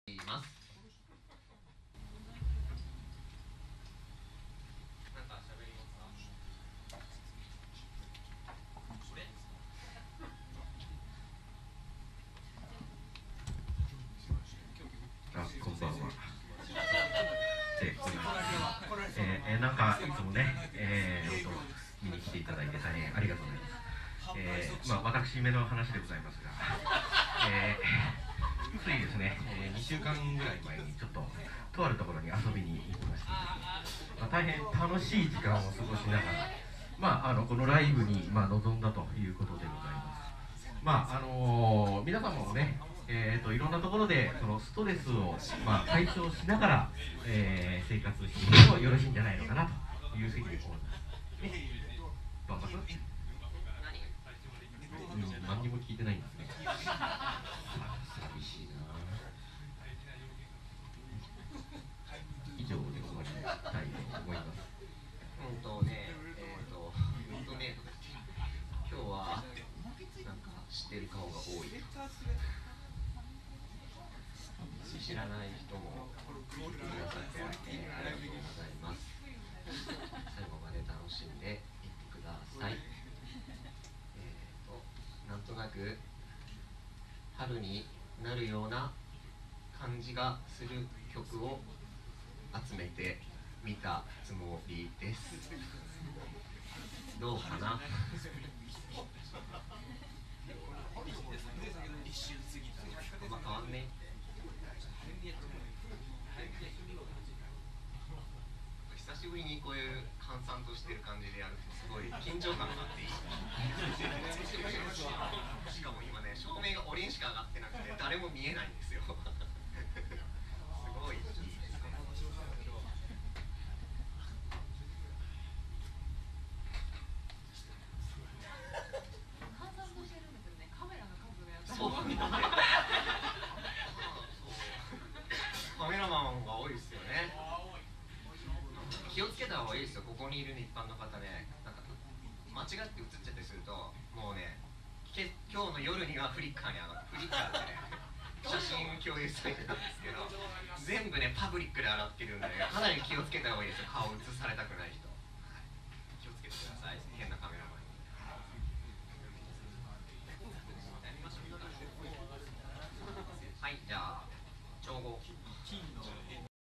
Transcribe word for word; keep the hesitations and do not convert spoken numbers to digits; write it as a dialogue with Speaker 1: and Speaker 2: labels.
Speaker 1: います。なんか喋りますか？
Speaker 2: あ、こんばんは。えー、えー、なんかいつもね、えー、見に来ていただいて大変ありがとうございます。えー、まあ私めの話でございますが、えー、ついですね、えー、にしゅうかんぐらい前にちょっととあるところに遊びに行きまして、まあ、大変楽しい時間を過ごしながら、まああのこのライブにまあ臨んだということでございます。まああのー、皆様もね。えー、といろんなところでそのストレスを、まあ、解消しながら、えー、生活していくとよろしいんじゃないのかなというふうに思います。ね、どうぞ。うん、何にも聞いてないんですね。寂しいな。以上で終わりたいと思います。
Speaker 1: うんとね、えっ、ー、と、うんとね、今日はなんか知ってる顔が多い。知らない人も聞いてくださってありがとうございます。最後まで楽しんでいってください。えーと、なんとなく春になるような感じがする曲を集めてみたつもりです。どうかな？あんま変わんね。久しぶりにこういう閑散としてる感じでやるとすごい緊張感があっていい。しかも今ね、照明が俺にしか上がってなくて誰も見えないんですよ。すごいいいですね。
Speaker 3: 閑散としてるんですよね。カメラの数がやっぱり
Speaker 1: そうなんだね。カメラマンが多いですよね。気をつけた方がいいですよ。ここにいる一般の方ね、なんか間違って映っちゃったりすると、もうね、け今日の夜にはフリッカーに上がってフリッカーってね、写真共有サイトなんですけど、全部ねパブリックで洗ってるんで、ね、かなり気をつけた方がいいですよ。顔映されたくない。